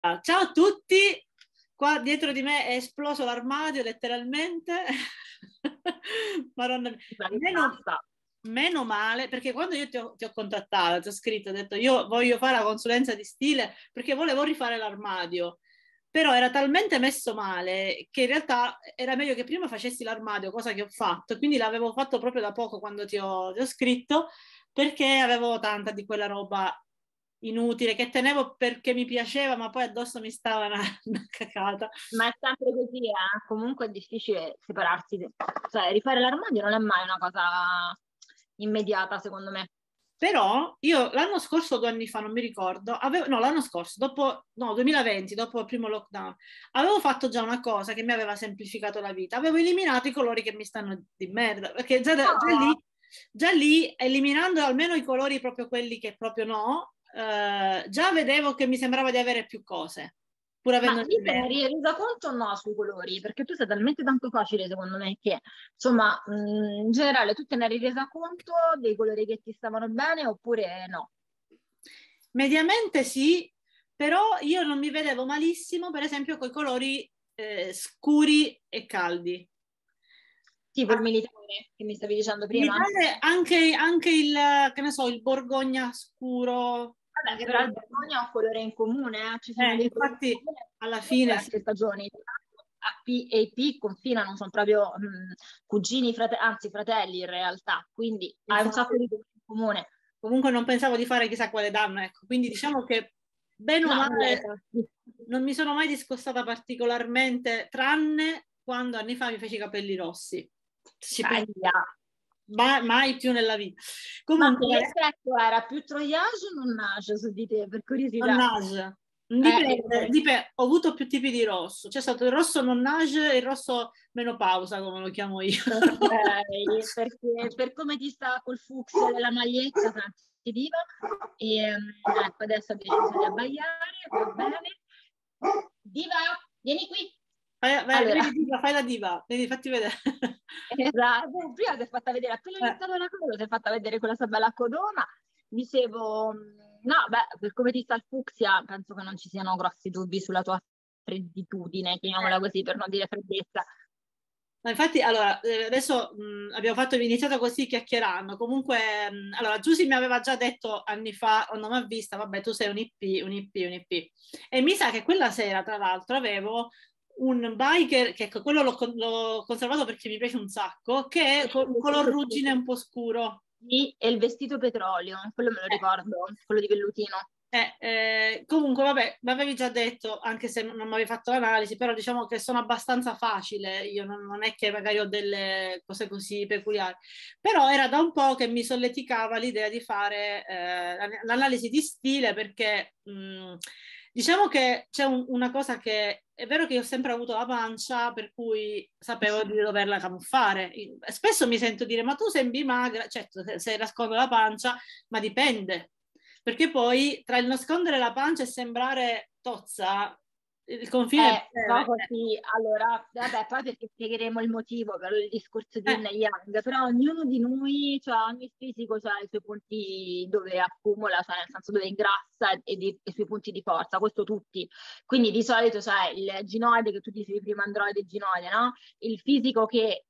Ciao a tutti, qua dietro di me è esploso l'armadio letteralmente. Madonna mia. Meno, Basta. meno male, perché quando io ti ho contattato, ti ho scritto, ho detto io voglio fare la consulenza di stile perché volevo rifare l'armadio, però era talmente messo male che in realtà era meglio che prima facessi l'armadio, cosa che ho fatto, quindi l'avevo fatto proprio da poco quando ti ho scritto, perché avevo tanta di quella roba inutile che tenevo perché mi piaceva, ma poi addosso mi stava una cacata. Ma è sempre così, eh? Comunque è difficile separarsi. Cioè, rifare l'armadio non è mai una cosa immediata, secondo me. Però io l'anno scorso o 2 anni fa, non mi ricordo, no, l'anno scorso, dopo, no, 2020, dopo il primo lockdown, avevo fatto già una cosa che mi aveva semplificato la vita. Avevo eliminato i colori che mi stanno di merda, perché No, già lì, eliminando almeno i colori proprio quelli che proprio no, già vedevo che mi sembrava di avere più cose, pur ma avendo lì il te ne verde. eri resa conto o no sui colori? Perché tu sei talmente tanto facile, secondo me, che insomma, in generale tu te ne eri resa conto dei colori che ti stavano bene oppure no? Mediamente sì, però io non mi vedevo malissimo, per esempio, con i colori scuri e caldi. Tipo il militare che mi stavi dicendo prima? Militare anche il, che ne so, il borgogna scuro, Vabbè, però magari. il Borgogna ha un colore in comune, ci sono dei colori in Infatti, comune alla per fine sì. diverse stagioni. A P e P confinano, sono proprio cugini, anzi fratelli in realtà, quindi hai un sacco Infatti, di colori in comune. comunque non pensavo di fare chissà quale danno, ecco. Quindi diciamo che bene o No, non l'hai male fatto. non mi sono mai discostata particolarmente, tranne quando anni fa mi feci i capelli rossi. Ci penso, Ahia. mai più nella vita. Ma Comunque, l'effetto era più troiage o non nage su di te, per curiosità? nonnage. Dipende, Ok. ho avuto più tipi di rosso. C'è stato il rosso nonnage e il rosso menopausa, come lo chiamo io. Ok, perché per come ti sta col fucsia della maglietta, tanti diva, e ecco adesso ho deciso di abbaiare, va bene. Diva, vieni qui. Allora, Vedi, diva, fai la diva, vedi, fatti vedere. esatto, prima si è fatta vedere, appena Eh, iniziato la cosa, si è fatta vedere quella sua bella codona, dicevo, no, beh, per come ti sta il fucsia, penso che non ci siano grossi dubbi sulla tua fredditudine, chiamiamola così, per non dire freddezza. Ma infatti, allora, adesso abbiamo iniziato così chiacchierando. Comunque, allora, Giusy mi aveva già detto anni fa, quando mi ha vista, vabbè, tu sei un IP, un IP, un IP. E mi sa che quella sera, tra l'altro, avevo un biker, che ecco, quello l'ho conservato perché mi piace un sacco, che è con un color ruggine un po' scuro. Sì, e il vestito petrolio, quello me lo ricordo, quello di vellutino. Comunque, vabbè, mi avevi già detto, anche se non mi avevi fatto l'analisi, però diciamo che sono abbastanza facile, io non è che magari ho delle cose così peculiari, però era da un po' che mi solleticava l'idea di fare l'analisi di stile perché diciamo che c'è una cosa che è vero che io ho sempre avuto la pancia, per cui sapevo di doverla camuffare. Spesso mi sento dire, ma tu sembri magra, certo, se nascondo la pancia, ma dipende perché poi tra il nascondere la pancia e sembrare tozza, il confine è No, breve. così, allora, vabbè, poi perché spiegheremo il motivo per il discorso di Yin Eh, e Yang, però ognuno di noi, cioè ogni fisico ha i suoi punti dove accumula, cioè nel senso dove ingrassa e i suoi punti di forza, questo tutti. Quindi di solito c'è il ginoide che tu dicevi prima, androide e ginoide, no? Il fisico che,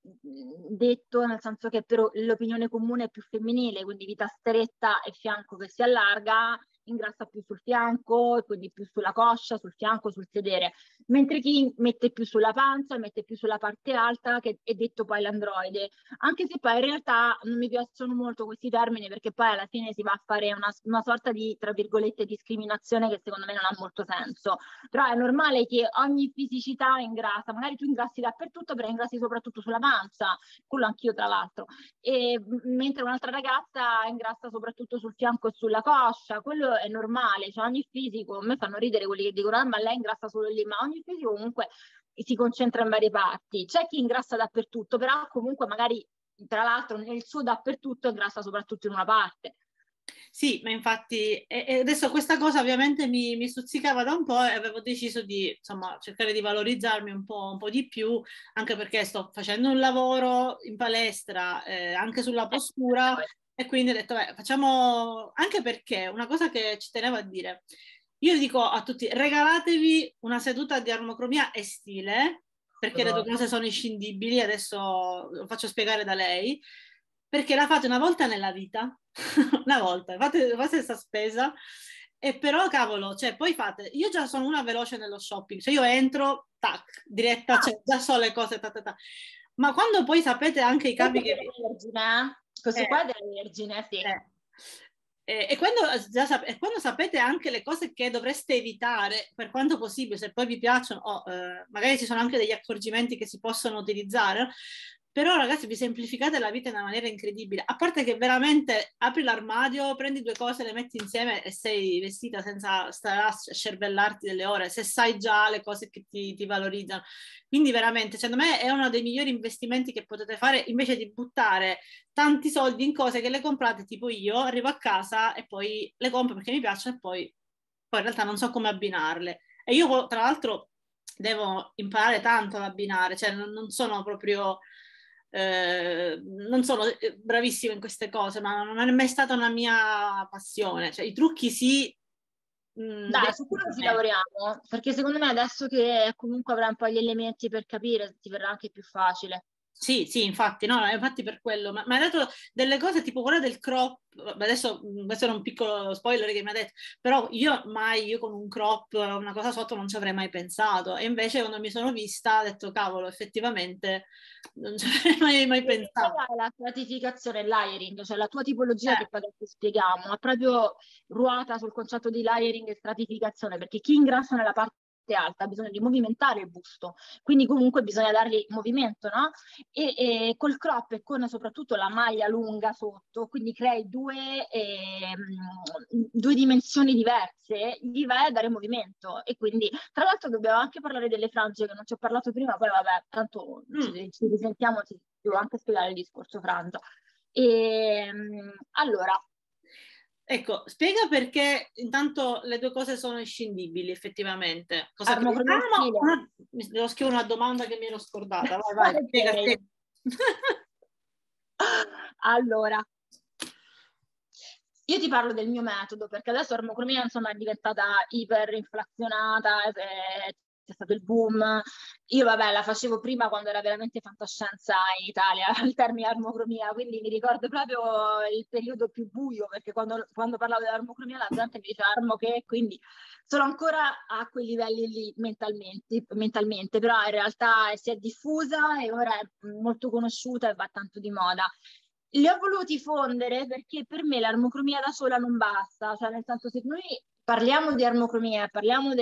detto nel senso che per l'opinione comune è più femminile, quindi vita stretta e fianco che si allarga, ingrassa più sul fianco, quindi più sulla coscia, sul fianco, sul sedere, mentre chi mette più sulla pancia, mette più sulla parte alta, che è detto poi l'androide, anche se poi in realtà non mi piacciono molto questi termini perché poi alla fine si va a fare una sorta di, tra virgolette, discriminazione che secondo me non ha molto senso, però è normale che ogni fisicità ingrassa, magari tu ingrassi dappertutto, però ingrassi soprattutto sulla pancia, quello anch'io tra l'altro, e mentre un'altra ragazza ingrassa soprattutto sul fianco e sulla coscia, quello è normale, cioè ogni fisico, a me fanno ridere quelli che dicono, ma lei ingrassa solo lì, ma ogni fisico comunque si concentra in varie parti, c'è chi ingrassa dappertutto, però comunque magari tra l'altro nel suo dappertutto ingrassa soprattutto in una parte. sì, ma infatti e adesso questa cosa ovviamente mi stuzzicava da un po' e avevo deciso di insomma, cercare di valorizzarmi un po' di più, anche perché sto facendo un lavoro in palestra anche sulla postura Poi, e quindi ho detto, beh, facciamo anche perché una cosa che ci tenevo a dire. io dico a tutti, regalatevi una seduta di armocromia e stile, perché le due cose sono inscindibili, adesso lo faccio spiegare da lei, perché la fate una volta nella vita, una volta, fate questa spesa, e però cavolo, cioè poi fate, io già sono una veloce nello shopping, cioè io entro, tac, diretta, cioè già so le cose, ta, ta, ta. Ma quando poi sapete anche i capi che... Vergine, questo qua è della Vergine, sì. E quando sapete anche le cose che dovreste evitare, per quanto possibile, se poi vi piacciono, magari ci sono anche degli accorgimenti che si possono utilizzare, però ragazzi vi semplificate la vita in una maniera incredibile, a parte che veramente apri l'armadio, prendi due cose, le metti insieme e sei vestita senza stare a scervellarti delle ore, se sai già le cose che ti valorizzano. Quindi veramente, secondo me è uno dei migliori investimenti che potete fare invece di buttare tanti soldi in cose che le comprate, tipo io arrivo a casa e poi le compro perché mi piacciono e poi in realtà non so come abbinarle. E io tra l'altro devo imparare tanto ad abbinare, cioè non sono proprio... non sono bravissima in queste cose, ma non è mai stata una mia passione. Cioè, i trucchi sì. Dai, su quello ci lavoriamo, perché secondo me adesso che comunque avrai un po' gli elementi per capire, ti verrà anche più facile. Sì, sì, infatti, no, infatti per quello, ma hai dato delle cose tipo quella del crop, vabbè, adesso questo era un piccolo spoiler che mi ha detto, però io con un crop, una cosa sotto non ci avrei mai pensato, e invece quando mi sono vista ho detto, cavolo, effettivamente non ci avrei mai pensato. Quella è la stratificazione, il layering, cioè la tua tipologia Eh, che poi adesso spieghiamo, è proprio ruota sul concetto di layering e stratificazione, perché chi ingrassa nella parte alta ha bisogno di movimentare il busto, quindi comunque bisogna dargli movimento, no? E col crop e con soprattutto la maglia lunga sotto, quindi crei due dimensioni diverse, gli vai a dare movimento. E quindi, tra l'altro, dobbiamo anche parlare delle frange, che non ci ho parlato prima, poi vabbè, tanto ci risentiamo, ti devo anche spiegare il discorso frangia. Allora, ecco, spiega perché intanto le due cose sono inscindibili, effettivamente. Cosa che... armocromia stile. Mi devo scrivere una domanda che mi ero scordata. Vai, vai, spiega, Ok. spiega. Allora, io ti parlo del mio metodo, perché adesso l'armocromia insomma è diventata iperinflazionata, c'è stato il boom. Io vabbè la facevo prima quando era veramente fantascienza in Italia il termine armocromia, quindi mi ricordo proprio il periodo più buio, perché quando parlavo dell'armocromia la gente mi diceva armo che, quindi sono ancora a quei livelli lì mentalmente, però in realtà si è diffusa e ora è molto conosciuta e va tanto di moda. Li ho voluti fondere perché per me l'armocromia da sola non basta, cioè nel senso se noi parliamo di armocromia, parliamo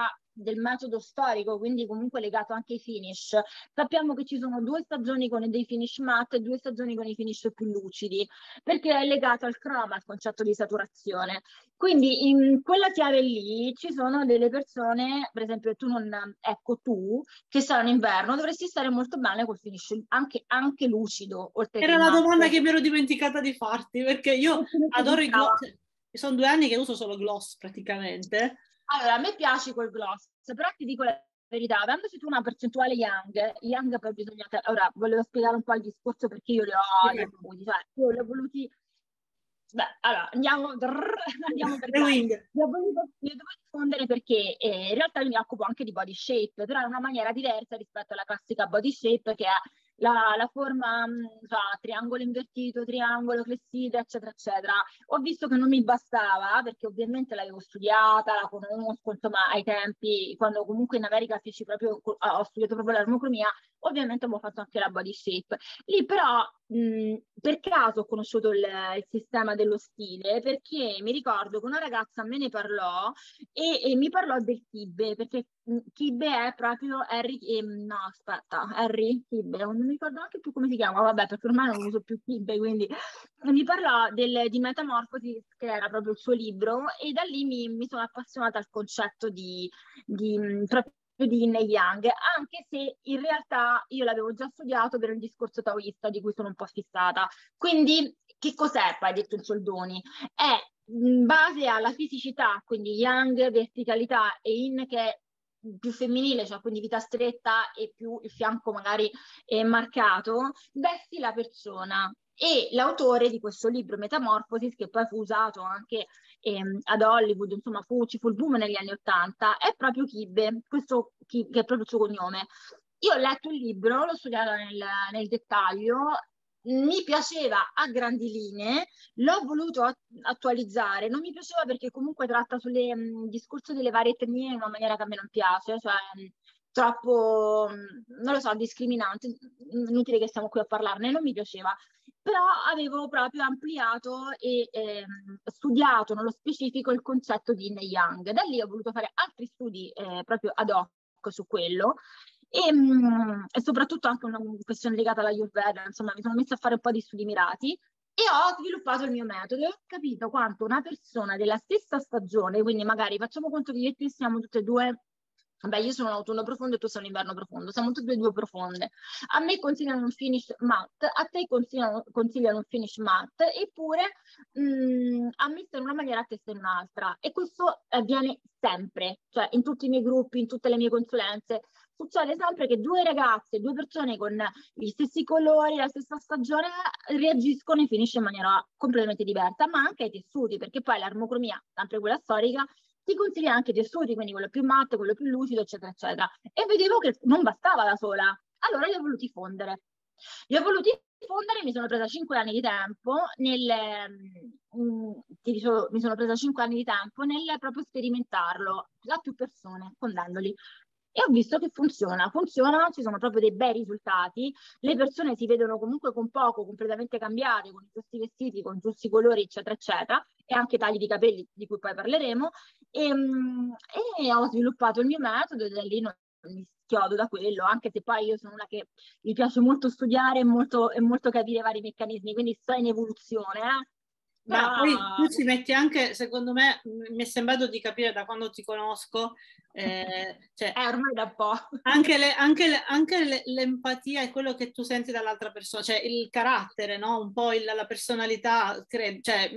del metodo storico, quindi comunque legato anche ai finish, sappiamo che ci sono due stagioni con dei finish matte e due stagioni con i finish più lucidi, perché è legato al croma, al concetto di saturazione. Quindi in quella chiave lì ci sono delle persone, per esempio ecco tu, che sei in inverno, dovresti stare molto bene col finish anche lucido, oltre che Era la domanda matte. che mi ero dimenticata di farti, perché io Che finish ti adoro i gloss. stava? Sono 2 anni che uso solo gloss praticamente. Allora, a me piace col gloss, però ti dico la verità, avendoci tu una percentuale Young poi bisogna... Ora, volevo spiegare un po' il discorso perché io li ho avuti, cioè io li ho voluti... Beh, allora, andiamo per Le gradi. wing. Li ho dovuti fondere perché in realtà io mi occupo anche di body shape, però è una maniera diversa rispetto alla classica body shape che è la forma triangolo invertito, triangolo, clesside, eccetera, eccetera. Ho visto che non mi bastava, perché ovviamente l'avevo studiata, la conosco, insomma, ai tempi, quando comunque in America ho studiato proprio l'armocromia, ovviamente avevo fatto anche la body shape. Lì però per caso ho conosciuto il sistema dello stile, perché mi ricordo che una ragazza me ne parlò e mi parlò del Kibbe, perché Kibbe è proprio no aspetta, Harry Kibbe, non mi ricordo anche più come si chiama, vabbè perché ormai non uso più Kibbe, quindi mi parlò di Metamorphosis, che era proprio il suo libro, e da lì mi sono appassionata al concetto proprio di Yin e Yang, anche se in realtà io l'avevo già studiato per il discorso taoista di cui sono un po' fissata. Quindi che cos'è poi detto in soldoni? È in base alla fisicità, quindi Yang, verticalità, e Yin che è più femminile, cioè quindi vita stretta e più il fianco magari marcato, vesti la persona. E l'autore di questo libro, Metamorphosis, che poi fu usato anche ad Hollywood, insomma ci fu il boom negli anni '80, è proprio Kibbe, questo che è proprio il suo cognome. Io ho letto il libro, l'ho studiato nel dettaglio, mi piaceva a grandi linee, l'ho voluto attualizzare, non mi piaceva perché comunque tratta sul discorso delle varie etnie in una maniera che a me non piace, cioè troppo, non lo so, discriminante, inutile che stiamo qui a parlarne, non mi piaceva. Però avevo proprio ampliato e studiato nello specifico il concetto di Yin e Yang. Da lì ho voluto fare altri studi proprio ad hoc su quello e soprattutto anche una questione legata alla Ayurveda, insomma mi sono messa a fare un po' di studi mirati e ho sviluppato il mio metodo e ho capito quanto una persona della stessa stagione, quindi magari facciamo conto che io e te siamo tutte e due. Vabbè, io sono un autunno profondo e tu sei un inverno profondo, siamo tutte e due profonde. A me consigliano un finish matte, a te consigliano un finish matte, eppure a me sta in una maniera, a te sta in un'altra. E questo avviene sempre, cioè in tutti i miei gruppi, in tutte le mie consulenze. Succede sempre che due ragazze, due persone con gli stessi colori, la stessa stagione, reagiscono e finisce in maniera completamente diversa, ma anche ai tessuti, perché poi l'armocromia, sempre quella storica, ti consiglia anche i tessuti, quindi quello più matto, quello più lucido, eccetera, eccetera. E vedevo che non bastava da sola. Allora li ho voluti fondere. Li ho voluti fondere, mi sono presa 5 anni di tempo ti dicevo, mi sono presa 5 anni di tempo nel proprio sperimentarlo a più persone, fondandoli. E ho visto che funziona, ci sono proprio dei bei risultati, le persone si vedono comunque con poco, completamente cambiate, con i giusti vestiti, con i giusti colori, eccetera, eccetera, e anche tagli di capelli di cui poi parleremo, e ho sviluppato il mio metodo e da lì non mi schiodo da quello, anche se poi io sono una che mi piace molto studiare e molto capire vari meccanismi, quindi sto in evoluzione, Però poi tu ma ci metti anche, secondo me, mi è sembrato di capire da quando ti conosco, cioè ormai da un po'. anche l'empatia è quello che tu senti dall'altra persona, cioè il carattere, no? Un po' la personalità, cioè,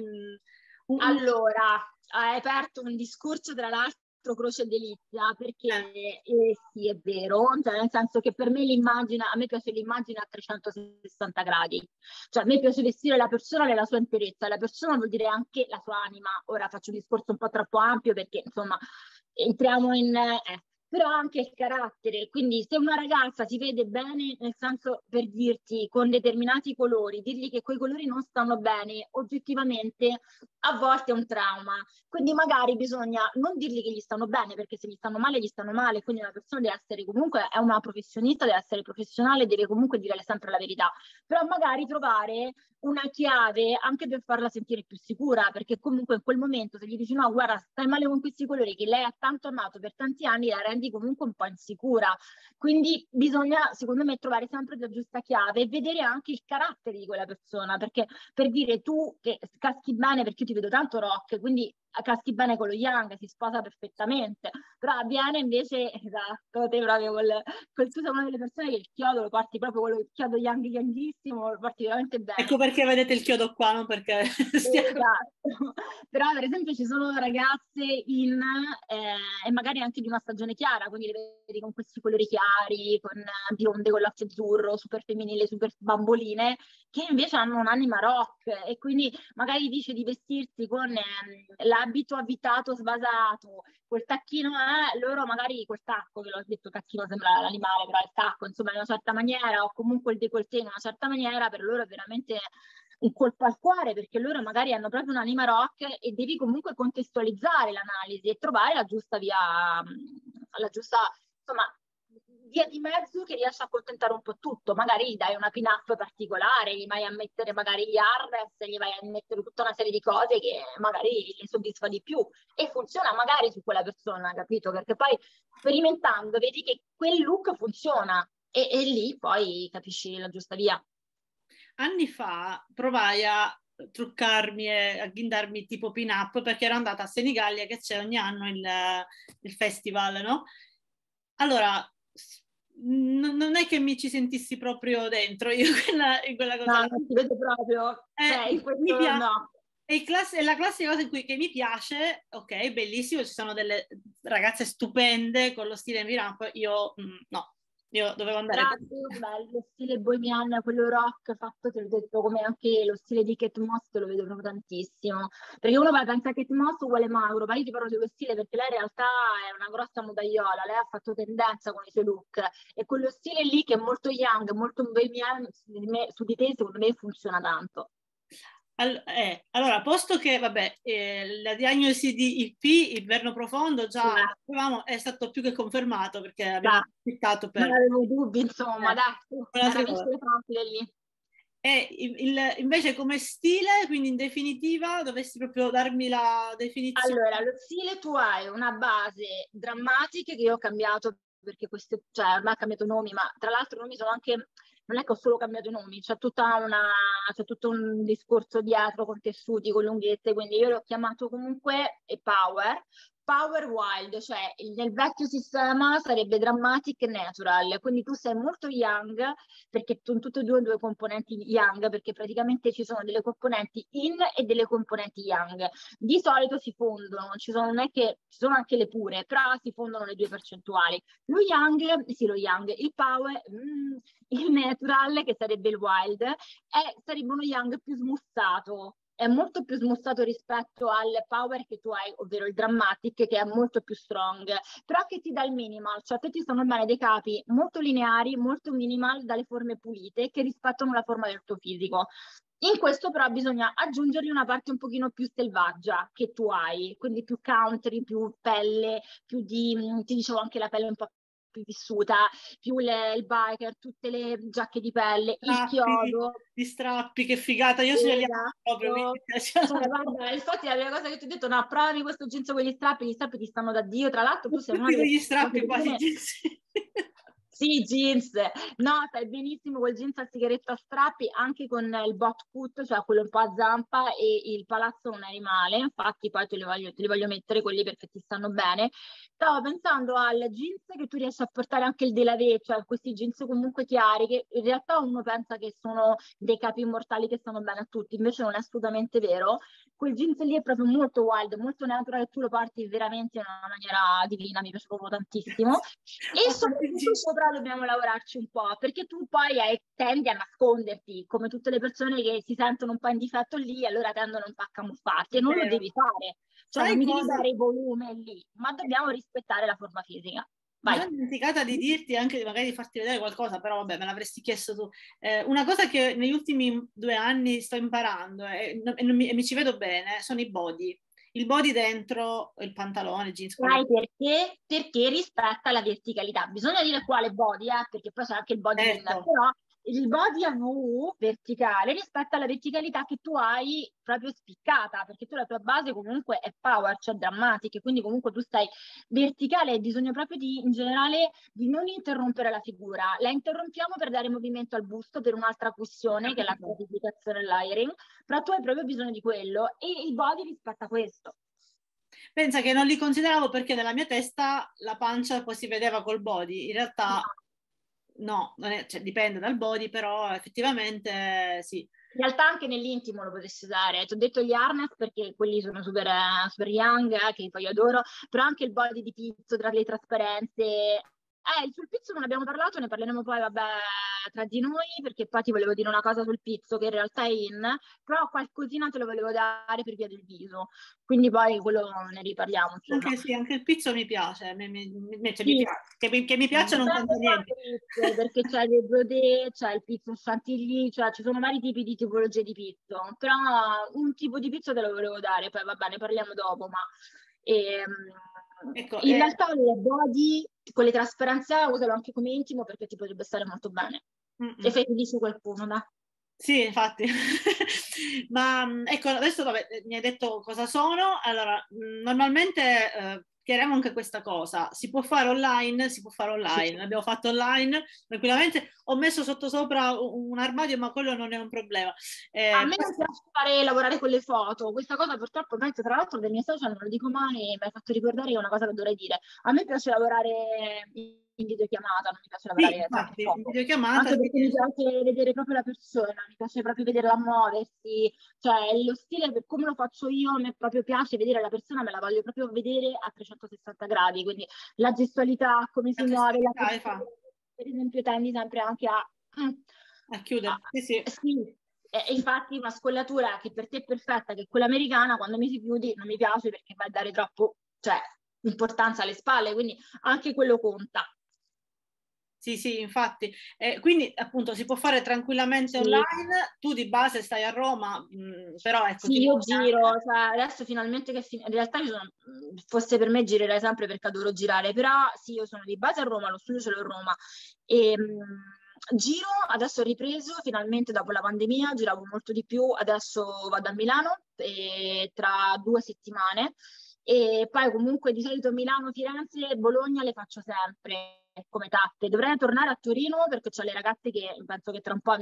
Allora, hai aperto un discorso tra l'altro croce e delizia, perché sì, è vero, cioè nel senso che per me l'immagine, a me piace l'immagine a 360 gradi, cioè a me piace vestire la persona nella sua interezza, la persona vuol dire anche la sua anima, ora faccio un discorso un po' troppo ampio perché insomma entriamo in però anche il carattere, quindi se una ragazza si vede bene, nel senso per dirti con determinati colori, dirgli che quei colori non stanno bene, oggettivamente a volte è un trauma, quindi magari bisogna non dirgli che gli stanno bene, perché se gli stanno male, quindi una persona deve essere comunque, è una professionista, deve essere professionale, deve comunque dire sempre la verità, però magari trovare una chiave anche per farla sentire più sicura, perché comunque in quel momento se gli dici no, guarda, stai male con questi colori che lei ha tanto amato per tanti anni, la rendi comunque un po' insicura. Quindi bisogna, secondo me, trovare sempre la giusta chiave e vedere anche il carattere di quella persona, perché per dire tu che caschi bene, perché io ti vedo tanto rock, quindi caschi bene con lo Young, si sposa perfettamente, però avviene invece, esatto, te proprio tu sei una delle persone che il chiodo lo porti proprio quello il chiodo Young Youngissimo, lo porti veramente bene. ecco perché vedete il chiodo qua, non perché stiamo... Esatto, però per esempio ci sono ragazze e magari anche di una stagione chiara, quindi le vedi con questi colori chiari, con bionde con l'occhio azzurro, super femminili, super bamboline, che invece hanno un'anima rock e quindi magari dice di vestirsi con l'abito avvitato sbasato, quel tacchino loro magari quel tacco, che l'ho detto tacchino sembra l'animale, però il tacco insomma in una certa maniera o comunque il décolleté in una certa maniera, per loro è veramente un colpo al cuore perché loro magari hanno proprio un'anima rock e devi comunque contestualizzare l'analisi e trovare la giusta via, la giusta, insomma, via di mezzo che riesce a accontentare un po' tutto. Magari gli dai una pin-up particolare, gli vai a mettere magari gli harness, gli vai a mettere tutta una serie di cose che magari li soddisfa di più e funziona magari su quella persona, capito? Perché poi sperimentando vedi che quel look funziona e lì poi capisci la giusta via. Anni fa provai a truccarmi e a ghindarmi tipo pin-up perché ero andata a Senigallia che c'è ogni anno il festival, no? Allora, non è che mi ci sentissi proprio dentro io in quella cosa No, là. non si vede proprio, in Mi questo piace. no. È la classica cosa in cui che mi piace, ok, bellissimo, ci sono delle ragazze stupende con lo stile in pin-up, io no. Io dovevo Tra andare. l'altro, vabbè, lo stile bohemian, quello rock fatto, te l'ho detto, come anche lo stile di Kate Moss, lo vedo proprio tantissimo. Perché uno va a pensare che Kate Moss uguale Mauro, ma io ti parlo dello stile perché lei in realtà è una grossa modaiola, lei ha fatto tendenza con i suoi look e quello stile lì che è molto young, molto bohemian, su di te secondo me funziona tanto. Allora, posto che, vabbè, la diagnosi di IP, inverno profondo, già Eh, avevamo, è stato più che confermato perché abbiamo dai, applicato non per avevo dubbi, insomma, dai, una era trilogia. vissuto facile lì. E invece come stile, quindi in definitiva, dovessi proprio darmi la definizione. Allora, lo stile tu hai una base drammatica che io ho cambiato perché queste, cioè ormai ho cambiato nomi, ma tra l'altro i nomi sono anche, non è che ho solo cambiato i nomi, c'è tutto un discorso dietro con tessuti, con lunghezze, quindi io l'ho chiamato comunque Power. Power Wild, cioè nel vecchio sistema sarebbe Dramatic e Natural, quindi tu sei molto young, perché sono tutte e due componenti young, perché praticamente ci sono delle componenti in e delle componenti young. Di solito si fondono, non è che ci sono anche le pure, però si fondono le due percentuali. Lo young, sì, lo young, il power, il natural, che sarebbe il wild, sarebbe uno young più smussato. È molto più smussato rispetto al power che tu hai, ovvero il dramatic, che è molto più strong, però che ti dà il minimal, cioè a te ti stanno bene dei capi molto lineari, molto minimal, dalle forme pulite, che rispettano la forma del tuo fisico. In questo però bisogna aggiungergli una parte un pochino più selvaggia che tu hai, quindi più country, più pelle, più di, ti dicevo anche la pelle un po' più vissuta, più il biker, tutte le giacche di pelle, il Strappi, chiodo. gli strappi, che figata, io ce li ho proprio, mi Esatto. Cioè, piacciono guarda, infatti la prima cosa che ti ho detto, no, provami questo jeans con gli strappi ti stanno da Dio, tra l'altro tu sei una tutti delle quegli poche strappi quasi persone. sì. Sì, jeans. No, stai benissimo col jeans a sigaretta a strappi, anche con il bot cut, cioè quello un po' a zampa, e il palazzo non è male, infatti poi te li voglio mettere quelli perché ti stanno bene. Stavo pensando al jeans che tu riesci a portare anche il délavé, cioè questi jeans comunque chiari, che in realtà uno pensa che sono dei capi immortali che stanno bene a tutti, invece non è assolutamente vero. Quel jeans lì è proprio molto wild, molto natural, tu lo porti veramente in una maniera divina, mi piace proprio tantissimo. E Ho tanti soprattutto jeans. sopra dobbiamo lavorarci un po', perché tu poi tendi a nasconderti, come tutte le persone che si sentono un po' in difetto lì, allora tendono un po' a camuffarti e non lo Vero. devi fare. Cioè non Sai mi devi cosa? dare volume lì, ma dobbiamo rispettare la forma fisica. Mi Vai. sono dimenticata di dirti anche magari di farti vedere qualcosa, però vabbè, me l'avresti chiesto tu. Una cosa che negli ultimi 2 anni sto imparando e mi ci vedo bene sono i body. Il body dentro il pantalone, jeans, quello Sai perché? Perché rispetta la verticalità. Bisogna dire quale body, perché poi c'è anche il body inner, certo. però il body a V verticale rispetta la verticalità che tu hai proprio spiccata, perché tu la tua base comunque è power, cioè drammatica, quindi comunque tu stai verticale e bisogna proprio in generale di non interrompere la figura. La interrompiamo per dare movimento al busto per un'altra Ho questione che è la capito. stratificazione e l'layering, però tu hai proprio bisogno di quello e il body rispetta questo. Pensa che non li consideravo perché nella mia testa la pancia poi si vedeva col body. In realtà no, cioè, dipende dal body, però effettivamente sì. In realtà anche nell'intimo lo potresti usare. Ti ho detto gli harness perché quelli sono super, super young, che poi io adoro, però anche il body di pizzo tra le trasparenze. Sul pizzo non abbiamo parlato, ne parleremo poi, vabbè, tra di noi, perché poi ti volevo dire una cosa sul pizzo che in realtà è in, però qualcosina te lo volevo dare per via del viso. Quindi poi quello ne riparliamo, insomma. Anche sì, anche il pizzo mi piace, cioè, mi Sì, piace. Che mi piaccia non dipende conta niente. quale pizzo, perché c'è il brodè, c'è il pizzo chantilly, cioè ci sono vari tipi di tipologie di pizzo, però un tipo di pizzo te lo volevo dare, poi va bene, parliamo dopo, ma Ecco, in realtà le body con le trasparenze usalo anche come intimo perché ti potrebbe stare molto bene. mm, E mm. fai felice qualcuno, dai. Sì, infatti. Ma ecco, adesso vabbè, mi hai detto cosa sono. Allora, normalmente chiariamo anche questa cosa. Si può fare online, si può fare Sì. online. L'abbiamo fatto online tranquillamente. Ho messo sotto sopra un armadio, ma quello non è un problema. A me non Questo- piace lavorare con le foto, questa cosa purtroppo penso tra l'altro dei miei social non lo dico mai, mi hai fatto ricordare che è una cosa che dovrei dire. A me piace lavorare in videochiamata, non mi piace sì, lavorare sempre infatti, in foto, videochiamata anche sì. perché mi piace vedere proprio la persona, mi piace proprio vederla muoversi, cioè lo stile per come lo faccio io, a me proprio piace vedere la persona, me la voglio proprio vedere a 360 gradi, quindi la gestualità, come si La muove, la gestualità, postura. per esempio tendi sempre anche A chiudere, sì, sì. sì. E infatti una scollatura che per te è perfetta, che è quella americana, quando mi si chiudi non mi piace perché va a dare troppo, cioè, importanza alle spalle, quindi anche quello conta. Sì, sì, infatti. Quindi appunto si può fare tranquillamente Sì. online, tu di base stai a Roma, però ecco, Sì, ti io muovi giro, anche. cioè, adesso finalmente che in realtà fosse per me girerei sempre perché adoro girare, però sì, io sono di base a Roma, lo studio ce l'ho a Roma e giro, adesso ho ripreso finalmente dopo la pandemia, giravo molto di più, adesso vado a Milano tra 2 settimane e poi comunque di solito Milano, Firenze e Bologna le faccio sempre come tappe. Dovrei tornare a Torino perché ho le ragazze che penso che tra un po'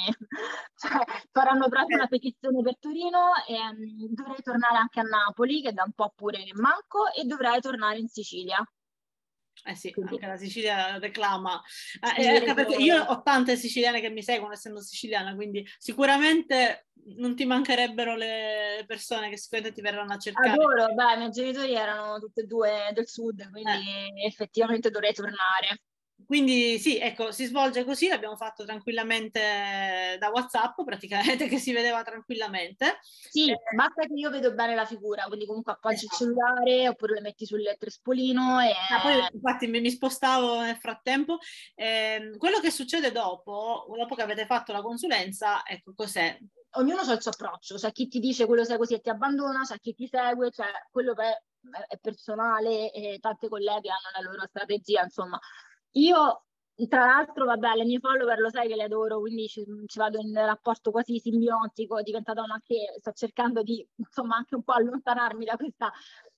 cioè, faranno proprio una petizione per Torino e dovrei tornare anche a Napoli, che da un po' pure che manco, e dovrei tornare in Sicilia. Eh sì, Quindi, anche la Sicilia reclama. sì, Anche perché io ho tante siciliane che mi seguono, essendo siciliana, quindi sicuramente non ti mancherebbero le persone che sicuramente ti verranno a cercare. adoro, beh, i miei genitori erano tutti e due del sud, quindi Eh. effettivamente dovrei tornare. Quindi sì, ecco, si svolge così, l'abbiamo fatto tranquillamente da WhatsApp, praticamente, che si vedeva tranquillamente. Sì, basta che io vedo bene la figura, quindi comunque appoggi il Esatto. cellulare oppure lo metti sul trespolino e Ah, poi infatti mi spostavo nel frattempo. Quello che succede dopo che avete fatto la consulenza, ecco cos'è? ognuno ha il suo approccio, c'è chi ti dice quello sai così e ti abbandona, c'è chi ti segue, cioè quello è personale e tante colleghe hanno la loro strategia, insomma. Io, tra l'altro, vabbè, le mie follower lo sai che le adoro, quindi ci vado in rapporto quasi simbiotico, è diventata anche, sto cercando di, insomma, anche un po' allontanarmi da questa,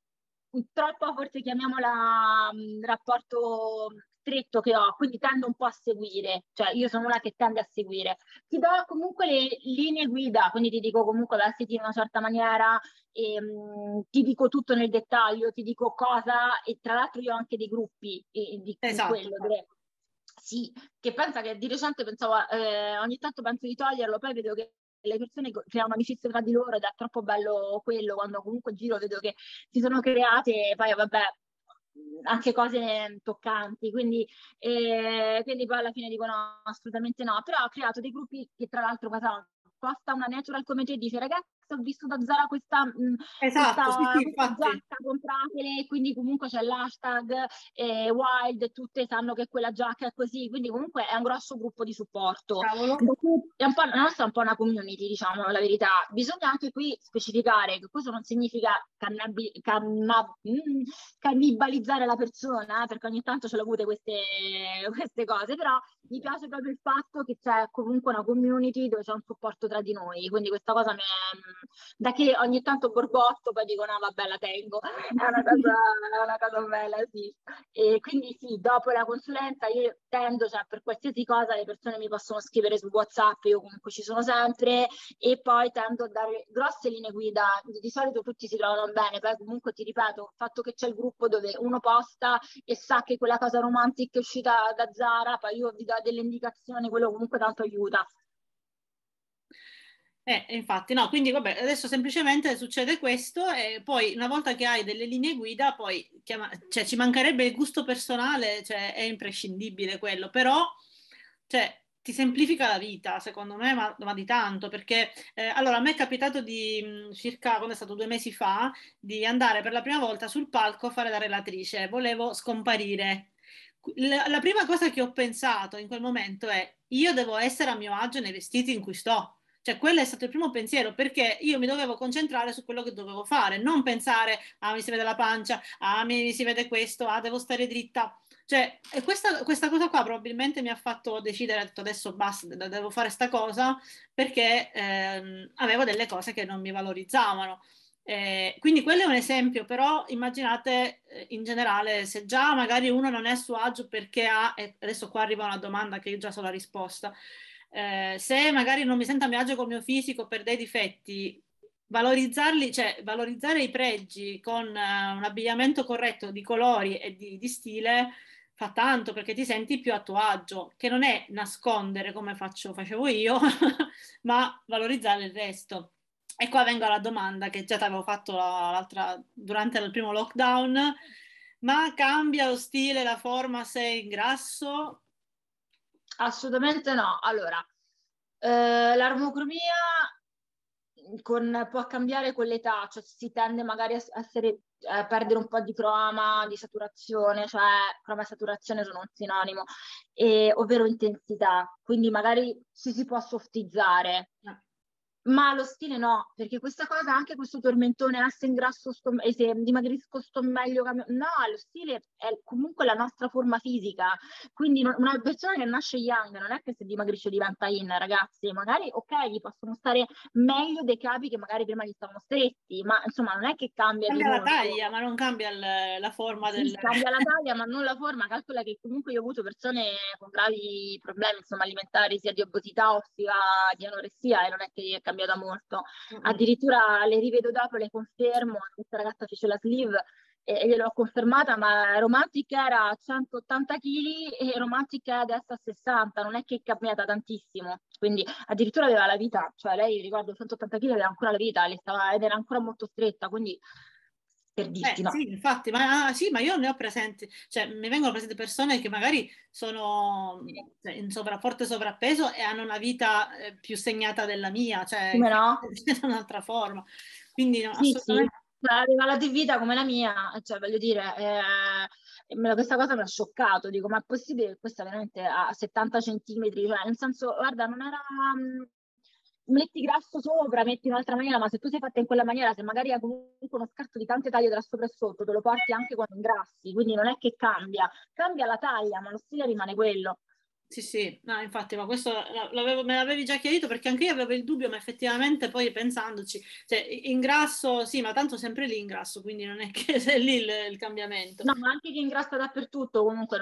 troppo forse chiamiamola rapporto stretto che ho, quindi tendo un po' a seguire, cioè io sono una che tende a seguire. Ti do comunque le linee guida, quindi ti dico comunque vestiti in una certa maniera, ti dico tutto nel dettaglio, ti dico cosa, e tra l'altro io ho anche dei gruppi in Esatto, quello, esatto. dove sì, che pensa che di recente pensavo, ogni tanto penso di toglierlo, poi vedo che le persone creano amicizie tra di loro ed è troppo bello quello, quando comunque giro vedo che si sono create, poi vabbè, anche cose toccanti, quindi poi alla fine dicono assolutamente no, però ho creato dei gruppi che tra l'altro posta una natural come te e dice ragazzi ho visto da Zara Esatto, sì, sì, questa infatti. giacca, compratele, quindi comunque c'è l'hashtag Wild, tutte sanno che quella giacca è così, quindi comunque è un grosso gruppo di supporto. Cavolo. È un po', la nostra è un po' una community, diciamo la verità. Bisogna anche qui specificare che questo non significa cannibalizzare la persona, perché ogni tanto ce l'ho avute queste cose, però mi piace proprio il fatto che c'è comunque una community dove c'è un supporto tra di noi, quindi questa cosa da che ogni tanto borbotto, poi dico no vabbè la tengo, è una cosa bella, sì. E quindi sì, dopo la consulenza io tendo, cioè per qualsiasi cosa le persone mi possono scrivere su WhatsApp, io comunque ci sono sempre e poi tendo a dare grosse linee guida, di solito tutti si trovano bene, poi comunque ti ripeto, il fatto che c'è il gruppo dove uno posta e sa che quella cosa romantica è uscita da Zara, poi io vi do delle indicazioni, quello comunque tanto aiuta. Infatti, no, quindi vabbè, adesso semplicemente succede questo e poi una volta che hai delle linee guida, poi cioè, ci mancherebbe il gusto personale, cioè è imprescindibile quello, però cioè, ti semplifica la vita, secondo me, ma di tanto, perché allora a me è capitato di circa, quando è stato 2 mesi fa, di andare per la prima volta sul palco a fare la relatrice, volevo scomparire. La prima cosa che ho pensato in quel momento è io devo essere a mio agio nei vestiti in cui sto. Cioè, quello è stato il primo pensiero perché io mi dovevo concentrare su quello che dovevo fare, non pensare, ah, mi si vede la pancia, ah, mi si vede questo, ah, devo stare dritta. Cioè, e questa cosa qua probabilmente mi ha fatto decidere, ho detto, adesso basta, devo fare sta cosa perché avevo delle cose che non mi valorizzavano. Quindi quello è un esempio, però immaginate in generale se già magari uno non è a suo agio perché ha, e adesso qua arriva una domanda che io già so la risposta, se magari non mi sento a mio agio col mio fisico per dei difetti, valorizzarli, cioè valorizzare i pregi con un abbigliamento corretto di colori e di stile fa tanto perché ti senti più a tuo agio, che non è nascondere come facevo io, ma valorizzare il resto. E qua vengo alla domanda che già ti avevo fatto durante il primo lockdown, ma cambia lo stile, la forma se ingrasso? Assolutamente no. Allora, l'armocromia può cambiare con l'età, cioè si tende magari a perdere un po' di croma, di saturazione, cioè croma e saturazione sono un sinonimo, ovvero intensità, quindi magari si può softizzare. Ma lo stile no, perché questa cosa, anche questo tormentone, se ingrasso se dimagrisco sto meglio, no, lo stile è comunque la nostra forma fisica, quindi una persona che nasce young non è che se dimagrisce diventa in, ragazzi, magari ok, gli possono stare meglio dei capi che magari prima gli stavano stretti, ma insomma non è che cambia di Cambia la molto. taglia, ma non cambia la forma Sì, cambia la taglia, ma non la forma. Calcola che comunque io ho avuto persone con gravi problemi, insomma, alimentari, sia di obesità, ossia di anoressia, e non è che è cambiata molto. Addirittura le rivedo dopo, le confermo. Questa ragazza fece la sleeve e gliel'ho confermata, ma Romantic era a 180 kg e Romantic è adesso a 60, non è che è cambiata tantissimo. Quindi addirittura aveva la vita, cioè lei, ricordo, 180 kg aveva ancora la vita, ed era ancora molto stretta, quindi per dirti no. Sì, infatti, sì, ma io ne ho presenti, cioè mi vengono presenti persone che magari sono cioè, in forte sovrappeso e hanno una vita più segnata della mia, cioè Come no? c'è un'altra forma. Quindi no, Sì, sì, assolutamente. cioè, aveva la vita come la mia, cioè voglio dire, questa cosa mi ha scioccato, dico, ma è possibile che questa veramente a 70 centimetri, cioè nel senso, guarda, non era, metti grasso sopra, metti in un'altra maniera, ma se tu sei fatta in quella maniera, se magari hai comunque uno scarto di tante taglie tra sopra e sotto, te lo porti anche quando ingrassi, quindi non è che cambia la taglia, ma lo stile rimane quello. Sì, sì, no, infatti, ma questo me l'avevi già chiarito perché anche io avevo il dubbio, ma effettivamente poi pensandoci, cioè ingrasso, sì, ma tanto sempre lì ingrasso, quindi non è che è lì il cambiamento. No, ma anche chi ingrassa dappertutto, comunque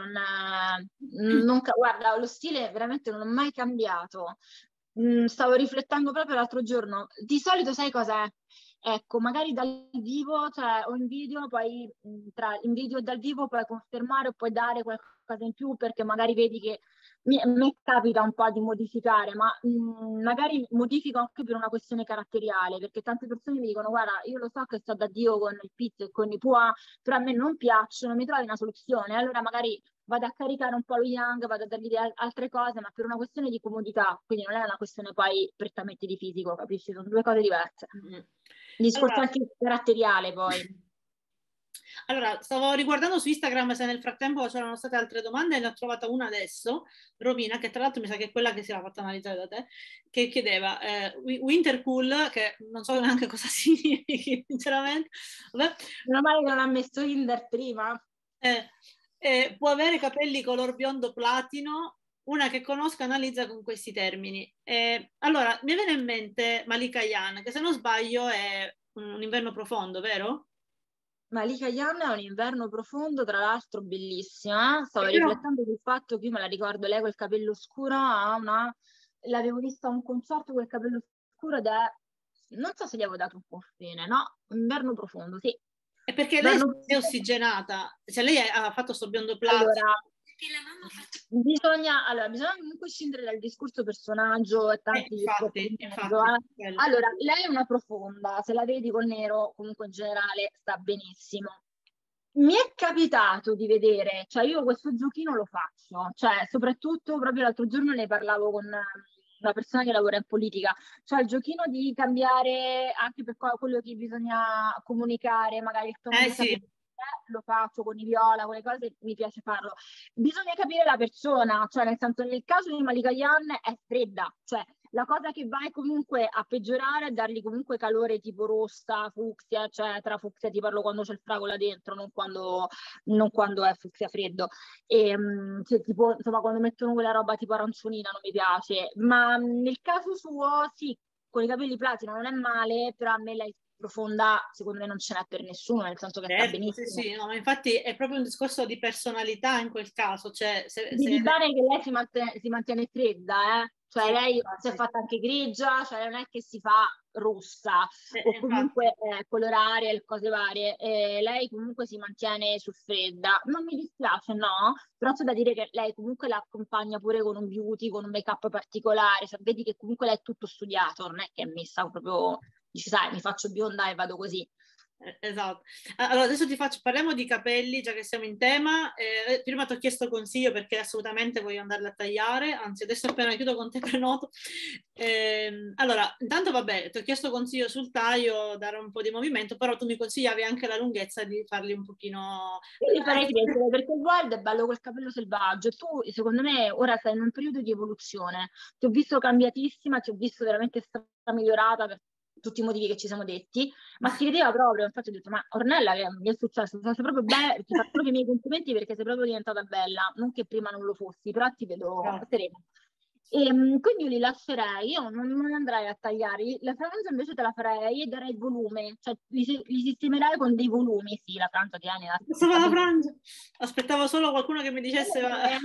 guarda, lo stile veramente non è mai cambiato. Stavo riflettendo proprio l'altro giorno. Di solito sai cos'è? Ecco, magari dal vivo, cioè o in video, poi tra in video e dal vivo puoi confermare o puoi dare qualcosa in più perché magari vedi che a me capita un po' di modificare, ma magari modifico anche per una questione caratteriale, perché tante persone mi dicono, guarda, io lo so che sto da Dio con il pizzo e con i puà, però a me non piacciono, mi trovi una soluzione, allora magari vado a caricare un po' lo yang, vado a dargli altre cose, ma per una questione di comodità, quindi non è una questione poi prettamente di fisico, capisci? Sono due cose diverse. Mm. Il discorso Allora, anche caratteriale poi. allora, stavo riguardando su Instagram se nel frattempo c'erano state altre domande e ne ho trovata una adesso, Romina, che tra l'altro mi sa che è quella che si era fatta analizzare da te, che chiedeva Wintercool, che non so neanche cosa significhi, sinceramente, vabbè, Meno male che non ha messo Tinder prima. eh, può avere capelli color biondo platino, una che conosca analizza con questi termini. Allora, mi viene in mente Malika Yan, che se non sbaglio è un inverno profondo, vero? Malika Yan è un inverno profondo, tra l'altro bellissima. Stavo Però riflettendo sul fatto che io me la ricordo, lei col capello scuro l'avevo vista a un concerto col capello scuro ed è, non so se gli avevo dato un po' fine, no? Inverno profondo, sì. è perché lei Inverno è profondo. ossigenata, cioè lei ha fatto sto biondo platino. Allora, bisogna comunque scendere dal discorso personaggio e tanti discorsi Infatti, in mezzo. infatti, quello. Allora, lei è una profonda, se la vedi col nero, comunque in generale sta benissimo. Mi è capitato di vedere, cioè io questo giochino lo faccio, cioè soprattutto proprio l'altro giorno ne parlavo con una persona che lavora in politica, cioè il giochino di cambiare anche per quello che bisogna comunicare, magari il tono dei Sì, capelli, lo faccio con i viola, quelle cose mi piace farlo. Bisogna capire la persona, cioè nel senso nel caso di Malika Yan è fredda, cioè la cosa che vai comunque a peggiorare è dargli comunque calore tipo rossa, fucsia, eccetera. Fucsia ti parlo quando c'è il fragola dentro, non quando è fucsia freddo. Cioè, tipo, insomma, quando mettono quella roba tipo arancionina non mi piace. Ma nel caso suo, sì, con i capelli platino non è male, però a me lei profonda, secondo me non ce n'è per nessuno, nel senso che sta certo, sì, benissimo. sì, no, ma infatti è proprio un discorso di personalità in quel caso, cioè Vedi bene che lei si mantiene fredda, eh? Cioè sì, lei si è infatti, fatta anche grigia, cioè non è che si fa rossa o infatti. comunque colorare e cose varie. Lei comunque si mantiene sul fredda. Non mi dispiace, no, però c'è da dire che lei comunque la accompagna pure con un beauty, con un make-up particolare, cioè vedi che comunque lei è tutto studiato, non è che è messa proprio, dici sai, mi faccio bionda e vado così. Esatto. Allora, adesso parliamo di capelli, già che siamo in tema. Prima ti ho chiesto consiglio perché assolutamente voglio andarli a tagliare, anzi adesso appena chiudo con te prenoto. Allora, intanto vabbè, ti ho chiesto consiglio sul taglio, dare un po' di movimento, però tu mi consigliavi anche la lunghezza di farli un pochino... Io li farei crescere perché il wild è bello col capello selvaggio. Tu, secondo me, ora sei in un periodo di evoluzione. Ti ho visto cambiatissima, ti ho visto veramente migliorata per tutti i motivi che ci siamo detti, ma si vedeva proprio. Infatti ho detto, ma Ornella, che mi è successo? Sei proprio bella, ti faccio proprio i miei complimenti perché sei proprio diventata bella. Non che prima non lo fossi, però ti vedo serena. E, quindi io li lascerei, io non andrei a tagliare, la frangia invece te la farei e darei il volume, cioè li sistemerei con dei volumi, sì, la frangia tiene, La frangia. Aspettavo solo qualcuno che mi dicesse...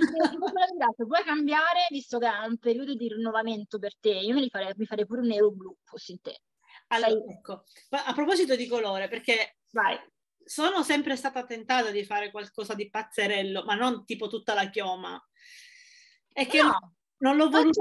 puoi cambiare, visto che è un periodo di rinnovamento per te, io mi farei pure un nero-blu, fossi in te. Allora, ecco, a proposito di colore, perché vai. Sono sempre stata tentata di fare qualcosa di pazzerello, ma non tipo tutta la chioma. È che no. non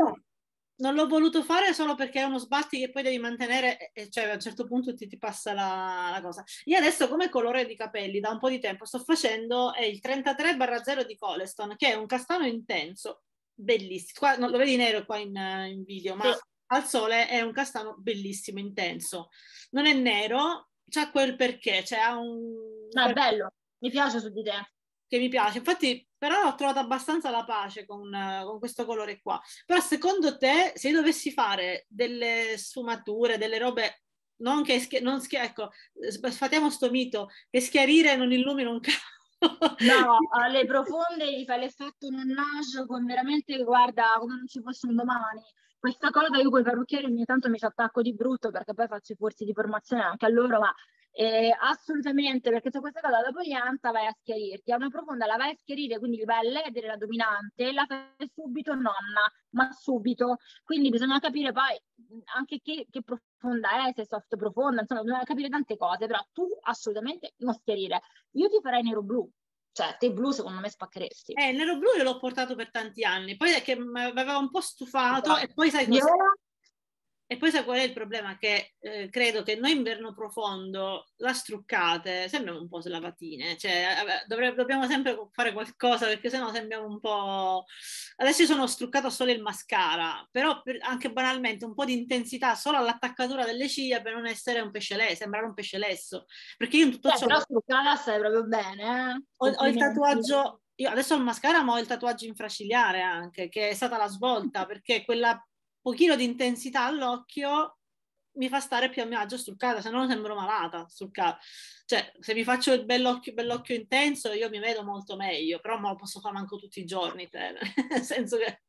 l'ho voluto fare solo perché è uno sbatti che poi devi mantenere, e cioè a un certo punto ti passa la cosa. Io adesso come colore di capelli da un po' di tempo sto facendo il 33/0 di Coleston, che è un castano intenso, bellissimo. Qua, lo vedi nero qua in video, ma sì. al sole è un castano bellissimo, intenso. Non è nero, c'ha quel perché, cioè ha un... No, è bello, mi piace su di te. Che mi piace, infatti però ho trovato abbastanza la pace con questo colore qua. Però secondo te, se io dovessi fare delle sfumature, delle robe, non che, ecco, sfatiamo sto mito, che schiarire non illumina un cavolo. No, alle profonde gli fai l'effetto non nasce con veramente, guarda, come non ci fosse un domani. Questa cosa io con i parrucchieri ogni tanto mi ci attacco di brutto perché poi faccio i corsi di formazione anche a loro, ma assolutamente, perché se questa cosa dopo gli anta vai a schiarirti, a una profonda la vai a schiarire, quindi vai a ledere la dominante, la fai subito nonna, ma subito. Quindi bisogna capire poi anche che profonda è, se è soft profonda, insomma, bisogna capire tante cose, però tu assolutamente non schiarire. Io ti farei nero-blu, cioè te blu secondo me spaccheresti. Il nero blu io l'ho portato per tanti anni, poi è che mi aveva un po' stufato Esatto. e poi sai cosa? Viola? E poi sai qual è il problema? Che credo che noi inverno profondo la struccate sembriamo un po' slavatine, cioè dobbiamo sempre fare qualcosa perché sennò sembriamo un po'... Adesso io sono struccato solo il mascara, però anche banalmente un po' di intensità solo all'attaccatura delle ciglia per non essere un pesce lesso, sembrare un pesce lesso. Perché io in tutto ciò... Però struccata stai proprio bene, eh? Ho il Complimenti. tatuaggio, io adesso ho il mascara, ma ho il tatuaggio infraccigliare anche, che è stata la svolta, perché quella pochino di intensità all'occhio mi fa stare più a mio agio struccata, se no sembro malata struccata. Cioè, se mi faccio il bell'occhio intenso, io mi vedo molto meglio, però me lo posso fare manco tutti i giorni, nel senso che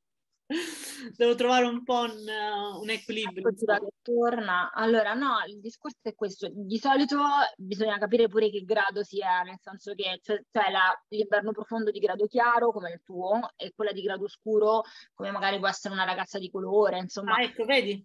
devo trovare un po' un equilibrio. Che torna. Allora, no, il discorso è questo. Di solito bisogna capire pure che grado sia, nel senso che c'è l'inverno profondo di grado chiaro, come il tuo, e quella di grado scuro, come magari può essere una ragazza di colore, insomma. Ah, ecco, vedi?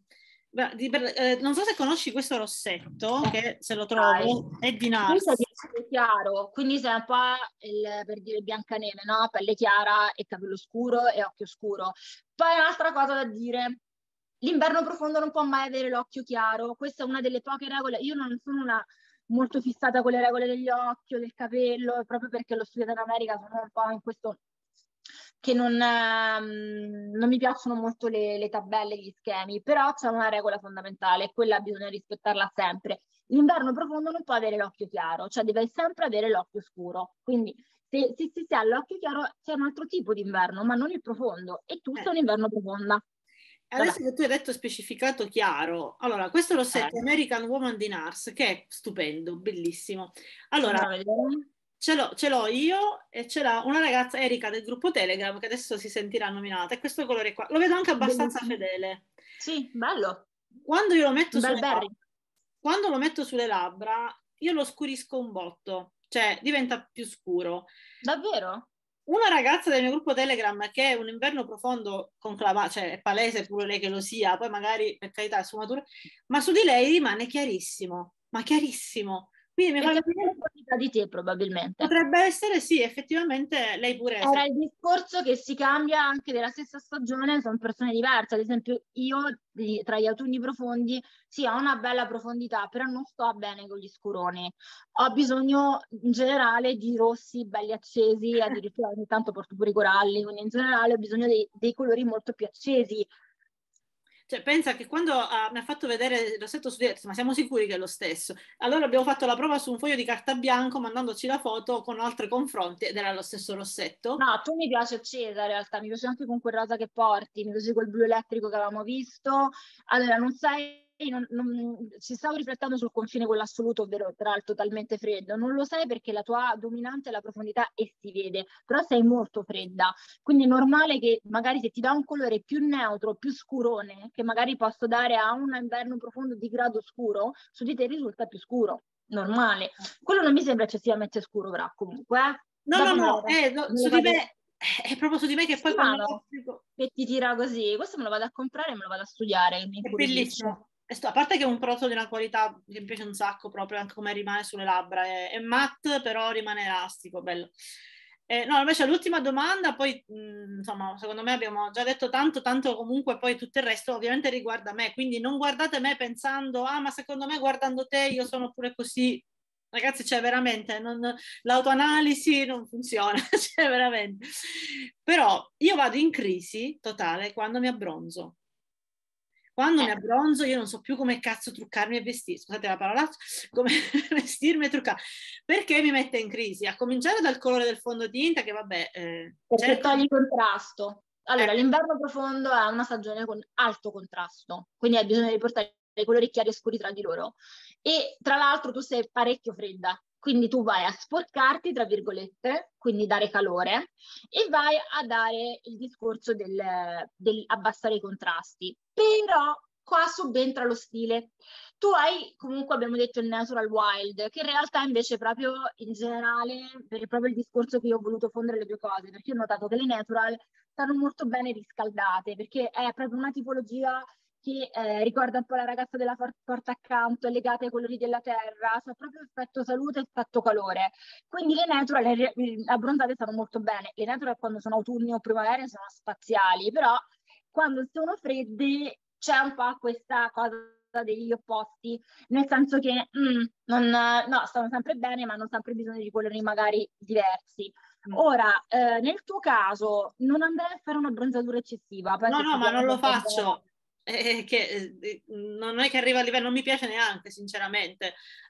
Non so se conosci questo rossetto, che se lo Dai. trovo, è di Questo è Nars. di grado chiaro, quindi sei un po' per dire Biancaneve, no? Pelle chiara e capello scuro e occhio scuro. Poi un'altra cosa da dire. L'inverno profondo non può mai avere l'occhio chiaro, questa è una delle poche regole. Io non sono molto fissata con le regole degli occhi o del capello, proprio perché l'ho studiata in America, sono un po' in questo che non mi piacciono molto le tabelle, gli schemi, però c'è una regola fondamentale e quella bisogna rispettarla sempre. L'inverno profondo non può avere l'occhio chiaro, cioè deve sempre avere l'occhio scuro. Quindi se si ha l'occhio chiaro c'è un altro tipo di inverno, ma non il profondo, e tu sei un inverno profonda. Adesso che tu hai detto specificato chiaro, allora questo rossetto American Woman di Nars, che è stupendo, bellissimo. Allora, ce l'ho io e ce l'ha una ragazza, Erika, del gruppo Telegram, che adesso si sentirà nominata, e questo colore qua. Lo vedo anche abbastanza fedele. Sì, bello. Quando io lo metto quando lo metto sulle labbra, io lo scurisco un botto, cioè diventa più scuro. Davvero? Una ragazza del mio gruppo Telegram che è un inverno profondo conclamato, cioè è palese pure lei che lo sia, poi magari per carità sfumature, ma su di lei rimane chiarissimo, ma chiarissimo. Quindi mi fa Perché un po' di profondità di te probabilmente. Potrebbe essere, sì, effettivamente lei pure... Era il discorso che si cambia anche della stessa stagione, sono persone diverse. Ad esempio, io tra gli autunni profondi, sì, ho una bella profondità, però non sto bene con gli scuroni. Ho bisogno in generale di rossi belli accesi, addirittura ogni tanto porto pure i coralli, quindi in generale ho bisogno dei colori molto più accesi. Cioè, pensa che quando mi ha fatto vedere il rossetto su di, ma siamo sicuri che è lo stesso? Allora abbiamo fatto la prova su un foglio di carta bianco, mandandoci la foto con altri confronti ed era lo stesso rossetto. No, tu mi piace accesa in realtà, mi piace anche con quel rosa che porti, mi piace quel blu elettrico che avevamo visto. Allora, non sai, ci stavo riflettendo sul confine con l'assoluto, ovvero tra il totalmente freddo. Non lo sai perché la tua dominante è la profondità e si vede, però sei molto fredda. Quindi è normale che magari se ti dà un colore più neutro, più scurone, che magari posso dare a un inverno profondo di grado scuro, su di te risulta più scuro. Normale. Quello non mi sembra eccessivamente scuro, però comunque. No, no, Dopo no, me su lo di vado me, è proprio su di me che poi quando lo strano applico che ti tira così. Questo me lo vado a comprare e me lo vado a studiare, che mi è incuriosisce. bellissimo. A parte che è un prodotto di una qualità che mi piace un sacco proprio, anche come rimane sulle labbra, è matte però rimane elastico, bello. No, invece l'ultima domanda, poi insomma, secondo me abbiamo già detto tanto, tanto comunque poi tutto il resto ovviamente riguarda me, quindi non guardate me pensando, ah, ma secondo me guardando te io sono pure così. Ragazzi, cioè veramente, l'autoanalisi non funziona, cioè veramente. Però io vado in crisi totale quando mi abbronzo. Quando mi abbronzo io non so più come cazzo truccarmi e vestirmi, scusate la parola, come vestirmi e truccare, perché mi mette in crisi, a cominciare dal colore del fondotinta che vabbè, Perché certo, togli contrasto. Allora, eh, l'inverno profondo è una stagione con alto contrasto, quindi hai bisogno di portare i colori chiari e scuri tra di loro. E tra l'altro tu sei parecchio fredda, quindi tu vai a sporcarti, tra virgolette, quindi dare calore, e vai a dare il discorso del abbassare i contrasti. Però qua subentra lo stile. Tu hai comunque, abbiamo detto, il natural wild, che in realtà invece proprio in generale, per proprio il discorso che io ho voluto fondere le due cose, perché io ho notato che le natural stanno molto bene riscaldate, perché è proprio una tipologia che ricorda un po' la ragazza della porta accanto, è legata ai colori della terra, c'è proprio effetto salute e effetto calore. Quindi le natural abbronzate stanno molto bene. Le natural quando sono autunni o primavera sono spaziali, però quando sono fredde c'è un po' questa cosa degli opposti, nel senso che no, stanno sempre bene, ma hanno sempre bisogno di colori magari diversi. Ora, nel tuo caso, non andrei a fare una bronzatura eccessiva, poi no, se no, ti ma non lo piace faccio. Non è che arriva a livello, non mi piace neanche, sinceramente.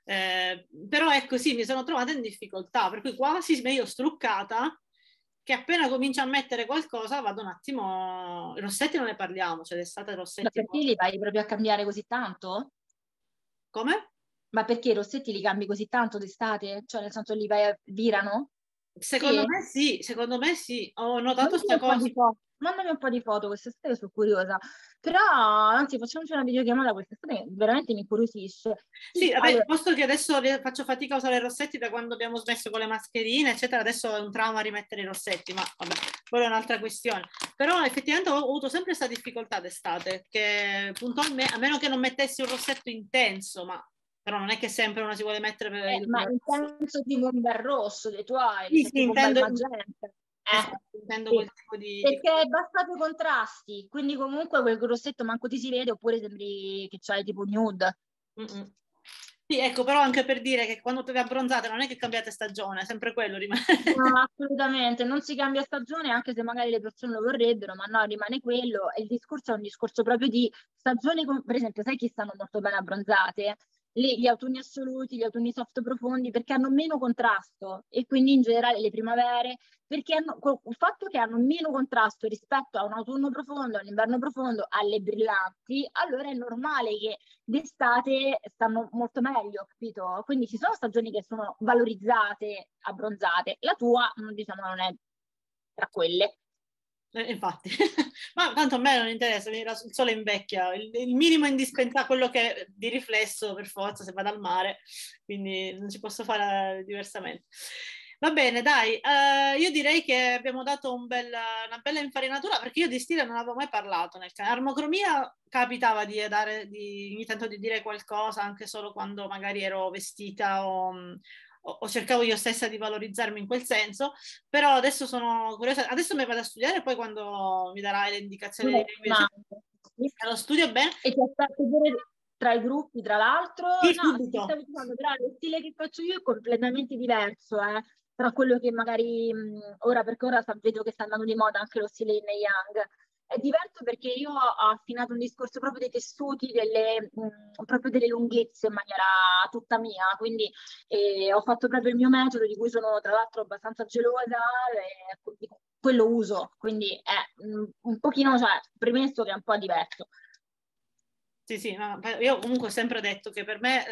Però è così, mi sono trovata in difficoltà, per cui quasi meglio struccata, che appena comincio a mettere qualcosa vado un attimo. I rossetti non ne parliamo, cioè d'estate i ma rossetti. perché li vai proprio a cambiare così tanto? Come? Ma perché i rossetti li cambi così tanto d'estate? Cioè, nel senso li vai a virano? Secondo Sì? me sì, secondo me sì. Ho notato Mandami questa un po' cosa. di foto, mandami un po' di foto, quest'estate sono curiosa. Però, anzi, facciamoci una videochiamata quest'estate, che veramente mi incuriosisce. Sì, Sì, vabbè, allora, posto che adesso faccio fatica a usare i rossetti da quando abbiamo smesso con le mascherine, eccetera, adesso è un trauma rimettere i rossetti, ma vabbè, quella è un'altra questione. Però effettivamente ho avuto sempre questa difficoltà d'estate, che puntualmente, a meno che non mettessi un rossetto intenso, ma però non è che sempre una si vuole mettere per il ma colore in rosso. senso tipo un bel rosso dei tuoi, Sì, cioè sì, tipo un bel intendo, magenta. esatto, intendo Sì. quel tipo di Perché è bastato i contrasti, quindi comunque quel rossetto manco ti si vede, oppure sembri che c'hai tipo nude. Mm-mm. Sì, ecco, però anche per dire che quando vi abbronzate non è che cambiate stagione, è sempre quello rimane. No, assolutamente, non si cambia stagione anche se magari le persone lo vorrebbero, ma no, rimane quello. E il discorso è un discorso proprio di stagioni, per esempio, sai chi stanno molto bene abbronzate? Gli autunni assoluti, gli autunni soft profondi, perché hanno meno contrasto e quindi in generale le primavere, perché hanno, il fatto che hanno meno contrasto rispetto a un autunno profondo, a un inverno profondo, alle brillanti, allora è normale che d'estate stanno molto meglio, capito? Quindi ci sono stagioni che sono valorizzate, abbronzate. La tua, diciamo, non è tra quelle. Infatti, ma tanto a me non interessa, il sole invecchia, il minimo indispensabile, quello che di riflesso per forza se vado al mare, quindi non ci posso fare diversamente. Va bene, dai, io direi che abbiamo dato una bella infarinatura perché io di stile non avevo mai parlato nel canale. Armocromia capitava ogni tanto di dire qualcosa anche solo quando magari ero vestita o cercavo io stessa di valorizzarmi in quel senso, però adesso sono curiosa, adesso mi vado a studiare, poi quando mi darai le indicazioni dei libri, lo studio bene. E ti aspetto pure tra i gruppi, tra l'altro, Sì, no, ti subito. stavo dicendo, però lo stile che faccio io è completamente diverso, tra quello che magari ora, perché ora vedo che sta andando di moda anche lo stile Yin e Yang. È diverso perché io ho affinato un discorso proprio dei tessuti, proprio delle lunghezze in maniera tutta mia, quindi ho fatto proprio il mio metodo di cui sono tra l'altro abbastanza gelosa, quello uso, quindi è un pochino, cioè, premesso che è un po' diverso. Sì, sì, no, io comunque ho sempre detto che per me,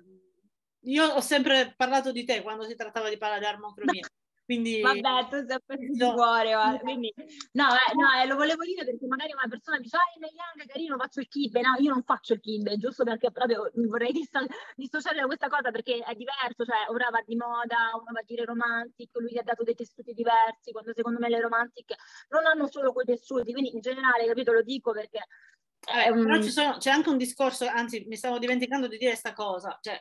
io ho sempre parlato di te quando si trattava di parlare di armocromia, quindi Vabbè, tu sei un di cuore, quindi no, lo volevo dire perché magari una persona dice, ah, in Yang è carino, faccio il kibe. No, io non faccio il kibe, giusto perché proprio mi vorrei dissociare da questa cosa perché è diverso, cioè ora va di moda, uno va a dire romantic, lui gli ha dato dei tessuti diversi, quando secondo me le romantic non hanno solo quei tessuti, quindi in generale, capito, lo dico perché però c'è anche un discorso, anzi mi stavo dimenticando di dire questa cosa, cioè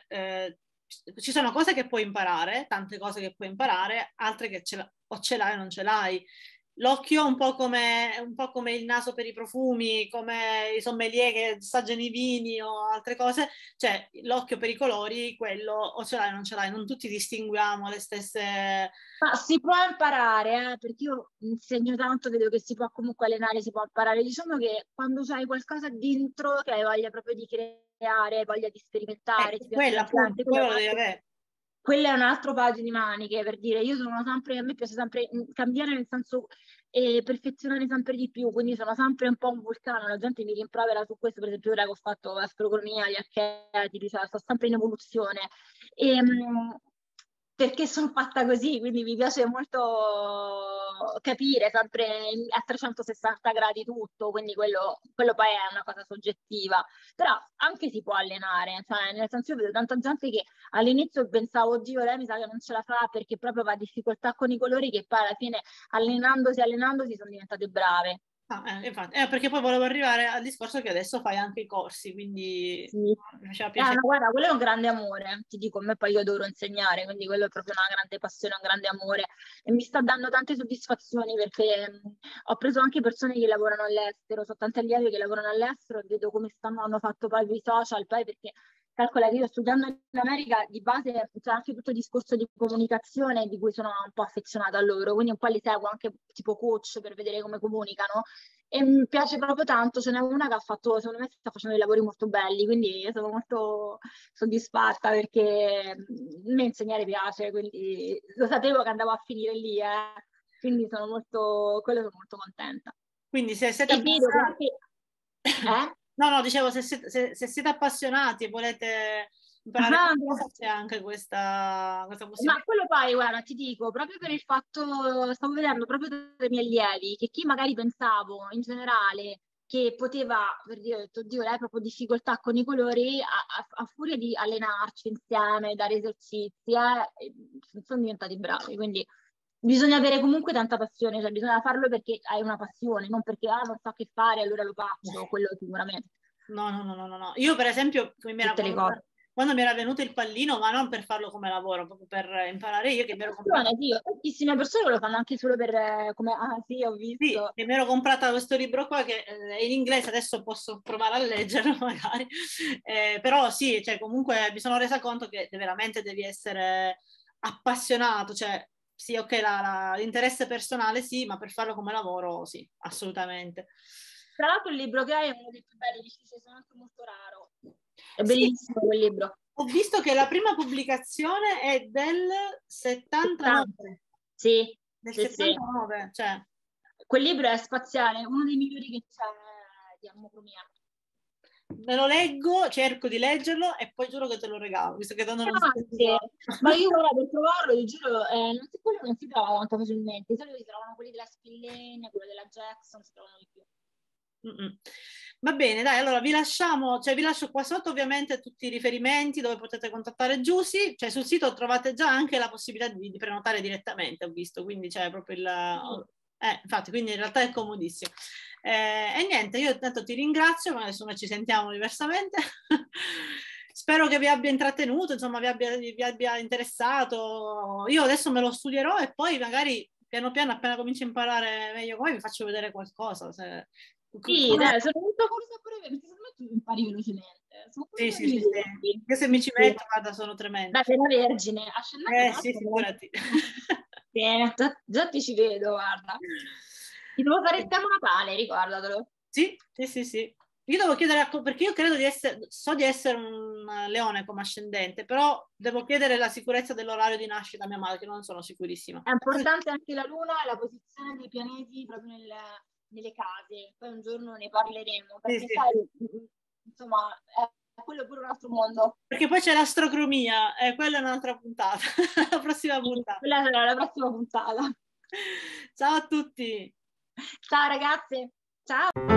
ci sono cose che puoi imparare, tante cose che puoi imparare, altre che o ce l'hai o non ce l'hai. L'occhio è un po' come il naso per i profumi, come i sommelier che assaggiano i vini o altre cose, cioè l'occhio per i colori, quello o ce l'hai o non ce l'hai, non tutti distinguiamo le stesse... Ma si può imparare, perché io insegno tanto, vedo che si può comunque allenare, si può imparare. Diciamo che quando c'hai qualcosa dentro, che hai voglia proprio di creare, voglia di sperimentare, ti piace quella appunto, l'ambiente, quello lo devi avere. quello è un altro paio di maniche, per dire, io sono sempre, a me piace sempre cambiare nel senso perfezionare sempre di più, quindi sono sempre un po' un vulcano, la gente mi rimprovera su questo, per esempio ora che ho fatto astronomia, gli archetipi, cioè sto sempre in evoluzione. E, perché sono fatta così, quindi mi piace molto capire sempre a 360 gradi tutto, quindi quello poi è una cosa soggettiva, però anche si può allenare, cioè nel senso io vedo tanta gente che all'inizio pensavo, oddio, lei mi sa che non ce la fa perché proprio va a difficoltà con i colori, che poi alla fine allenandosi sono diventate brave. Infatti, perché poi volevo arrivare al discorso che adesso fai anche i corsi, quindi Sì. mi faceva piacere. No, guarda, quello è un grande amore, ti dico, a me poi io adoro insegnare, quindi quello è proprio una grande passione, un grande amore e mi sta dando tante soddisfazioni perché ho preso anche persone che lavorano all'estero, so tante allievi che lavorano all'estero e vedo come hanno fatto poi i social, poi perché calcola che io studiando in America di base c'è anche tutto il discorso di comunicazione di cui sono un po' affezionata a loro, quindi un po' li seguo anche tipo coach per vedere come comunicano e mi piace proprio tanto, ce n'è una che ha fatto, secondo me sta facendo dei lavori molto belli, quindi sono molto soddisfatta perché a me insegnare piace, quindi lo sapevo che andavo a finire lì, quindi quello sono molto contenta. Quindi se siete E vedo che appassionati, anche... Eh? no, dicevo, se siete appassionati e volete imparare Ah, qualcosa, c'è anche questa ma possibilità. quello poi, guarda, ti dico, proprio per il fatto, stavo vedendo proprio dai miei allievi, che chi magari pensavo in generale che poteva, per dire, ho detto, Dio, lei ha proprio difficoltà con i colori, a furia di allenarci insieme, dare esercizi, sono diventati bravi, quindi bisogna avere comunque tanta passione, cioè bisogna farlo perché hai una passione, non perché non so che fare, allora lo faccio, quello sicuramente, No, no, no, no, no, no. Io per esempio, tutte le cose. quando mi era venuto il pallino, ma non per farlo come lavoro, proprio per imparare io che mi ero comprata... Passione, sì, tantissime persone lo fanno anche solo per, come, ah sì, ho Sì, visto. che mi ero comprata questo libro qua che è in inglese, adesso posso provare a leggerlo magari, però sì, cioè, comunque mi sono resa conto che veramente devi essere appassionato, cioè sì, ok, l'interesse personale sì, ma per farlo come lavoro sì, assolutamente. Tra l'altro il libro che hai è uno dei più belli, difficili, sono anche molto raro. È Sì, bellissimo quel libro. ho visto che la prima pubblicazione è 70. 79, Sì, del sì, sì. 79, cioè Quel libro è spaziale, è uno dei migliori che c'è di armocromia. me lo leggo, cerco di leggerlo e poi giuro che te lo regalo, visto che tanto non so che Grazie. Ma io ora per trovarlo, ti giuro, non si, quello non si trova tanto facilmente. Di solito si trovano quelli della Spillane, quello della Jackson, si trovano di più. Mm-mm. Va bene, dai, allora vi lasciamo, cioè vi lascio qua sotto ovviamente tutti i riferimenti dove potete contattare Giusy, cioè sul sito trovate già anche la possibilità di prenotare direttamente, ho visto, quindi c'è proprio il... Sì. infatti, quindi in realtà è comodissimo. E niente, io intanto ti ringrazio, ma adesso noi ci sentiamo diversamente. spero che vi abbia intrattenuto, insomma, vi abbia interessato. Io adesso me lo studierò e poi magari piano piano, appena comincio a imparare meglio come, vi faccio vedere qualcosa. Sì, dai, sono molto curiosa pure perché secondo me tu impari velocemente. Sono Sì, curiosa sì, di sì, vederti. sì. Io se mi ci Sì. metto, guarda, sono tremenda. Dai, sei una vergine. Ascendente, tra Sì, l'altro, figurati. già ti ci vedo, guarda. Ti devo fare il tema natale, ricordatelo. Sì, sì, sì, sì. Io devo chiedere, perché io credo di essere, so di essere un leone come ascendente, però devo chiedere la sicurezza dell'orario di nascita a mia madre, che non sono sicurissima. È importante anche la Luna e la posizione dei pianeti proprio nelle case. Poi un giorno ne parleremo, Sì, perché sì. sai, insomma, è quello pure un altro mondo. Perché poi c'è l'astrocromia, e quella è un'altra puntata, la prossima Sì, puntata. quella sarà la prossima puntata. Ciao a tutti! Ciao ragazze, ciao!